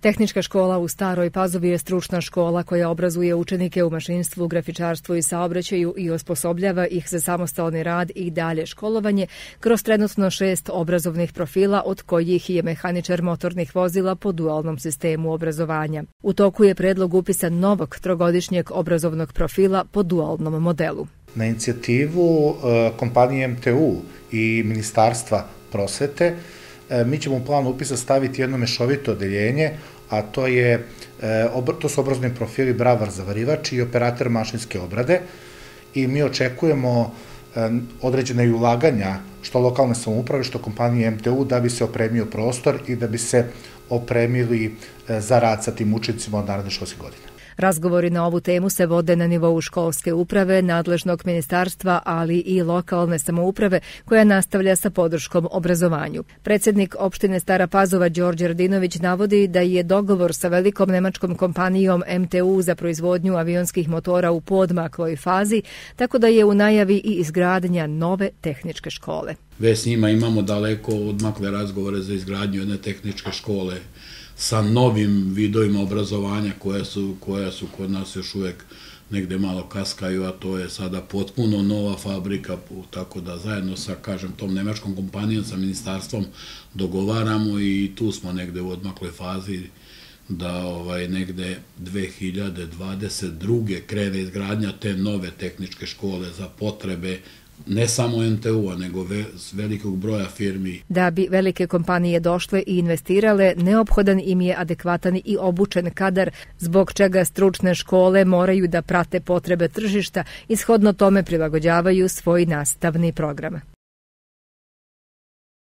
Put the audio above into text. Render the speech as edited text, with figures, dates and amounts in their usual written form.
Tehnička škola u Staroj Pazovi je stručna škola koja obrazuje učenike u mašinstvu, grafičarstvu i saobraćaju i osposobljava ih za samostalni rad i dalje školovanje kroz trenutno 6 obrazovnih profila, od kojih je mehaničar motornih vozila po dualnom sistemu obrazovanja. U toku je predlog upisa novog trogodišnjeg obrazovnog profila po dualnom modelu. Na inicijativu kompanije MTU i Ministarstva prosvete mi ćemo u plan upisa staviti jedno mešovito odeljenje, a to su obrazovni profili bravar zavarivač i operator mašinske obrade, i mi očekujemo određene ulaganja što lokalne samouprave, što kompanije MTU, da bi se opremio prostor i da bi se opremili za rad sa tim učenicima od naredne školske godine. Razgovori na ovu temu se vode na nivou školske uprave, nadležnog ministarstva, ali i lokalne samouprave, koja nastavlja sa podrškom obrazovanju. Predsjednik opštine Stara Pazova Đorđe Radinović navodi da je dogovor sa velikom nemačkom kompanijom MTU za proizvodnju avionskih motora u poodmakloj fazi, tako da je u najavi i izgradnja nove tehničke škole. Već s njima imamo daleko odmakle razgovore za izgradnju jedne tehničke škole sa novim vidovima obrazovanja koja su kod nas još uvijek negde malo kaskaju, a to je sada potpuno nova fabrika, tako da zajedno sa, tom nemačkom kompanijom, sa ministarstvom dogovaramo i tu smo negde u odmakloj fazi da negde 2022. krene izgradnja te nove tehničke škole za potrebe ne samo MTU-a, nego velikog broja firmi. Da bi velike kompanije došle i investirale, neophodan im je adekvatan i obučen kadar, zbog čega stručne škole moraju da prate potrebe tržišta i shodno tome prilagođavaju svoj nastavni program.